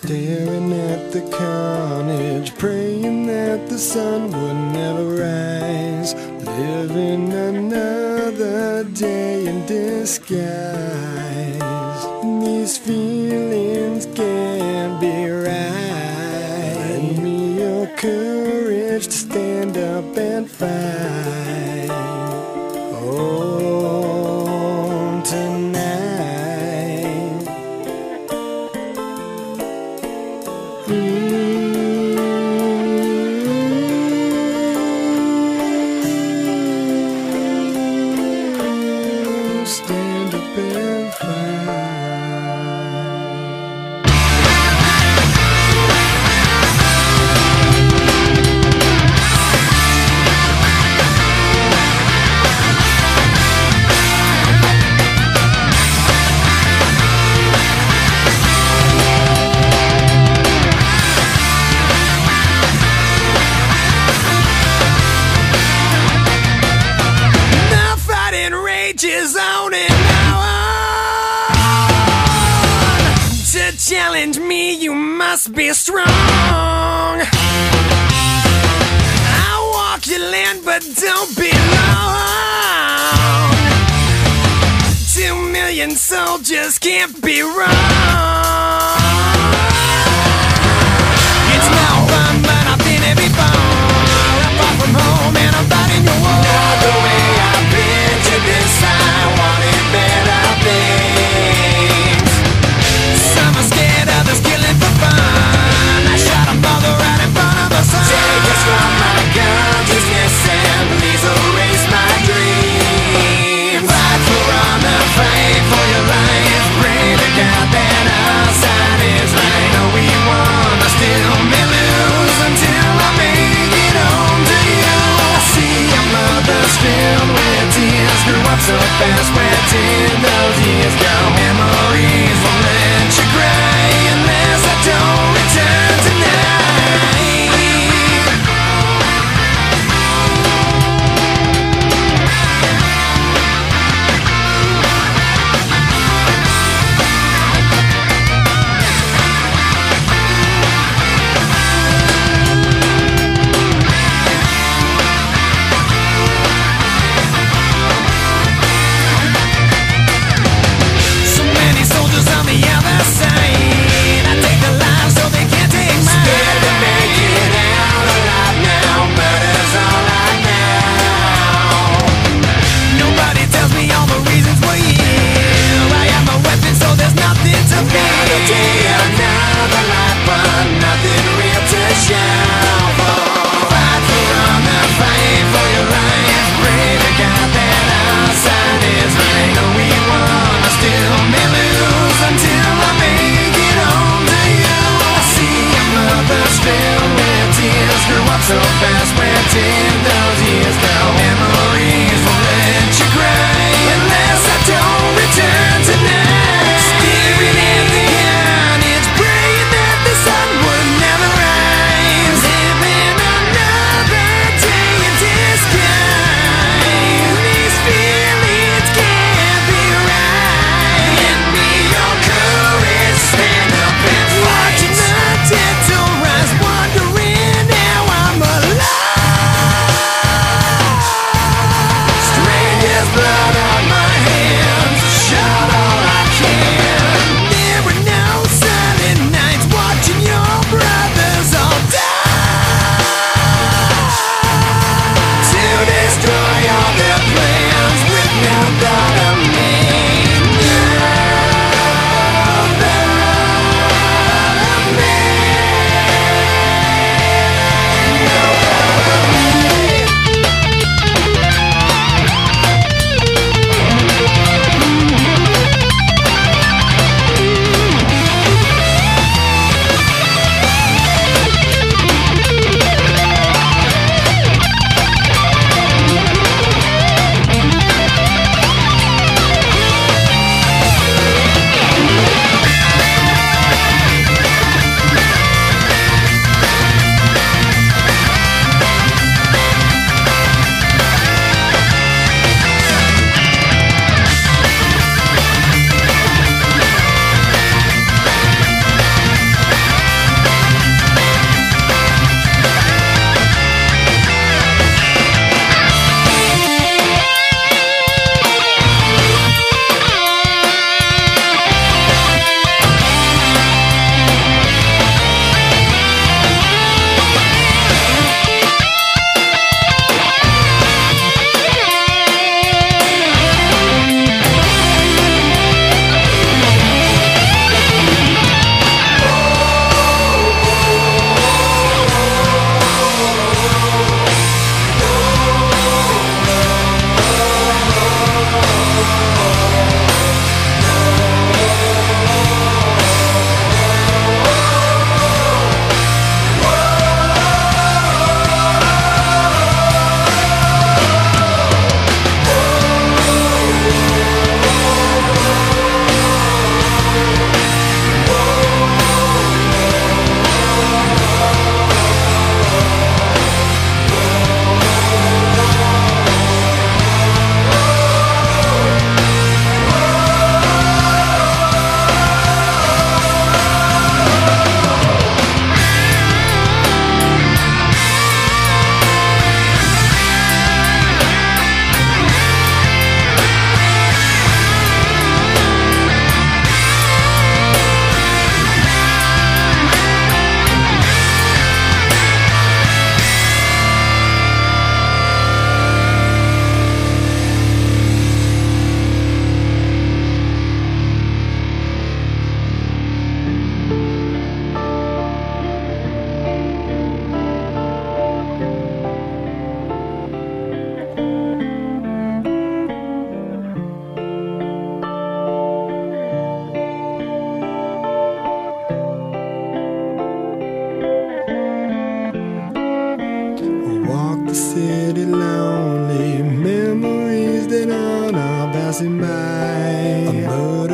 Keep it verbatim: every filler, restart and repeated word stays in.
staring at the carnage, praying that the sun would never rise, living another day in disguise. These feelings can't be right. Lend me your courage to stand up and fight. Oh, tonight. Ooh. Stand up and fight. Is on and on. To challenge me, you must be strong. I'll walk your land, but don't be long. Two million soldiers can't be wrong. It's no fun, but I've been here before. I'm far from home and I'm fighting your war. Not the way I've been to this. I wanted better things. Some are scared, others killing for fun. I shot a mother right in front of the sun. Take us from my consciousness and please erase my dreams. Fight for honor, fight for your life. Pray to God that our side is right. No, we won, I still may lose until I make it home to you. I see your mother's filled with tears. Grew up so fast, where did those years go? Memories won't let you cry unless I don't return tonight. passing by. A